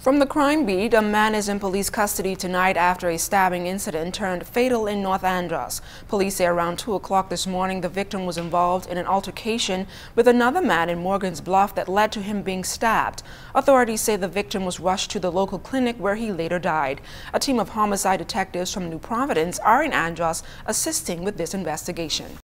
From the crime beat, a man is in police custody tonight after a stabbing incident turned fatal in North Andros. Police say around 2 o'clock this morning the victim was involved in an altercation with another man in Morgan's Bluff that led to him being stabbed. Authorities say the victim was rushed to the local clinic where he later died. A team of homicide detectives from New Providence are in Andros assisting with this investigation.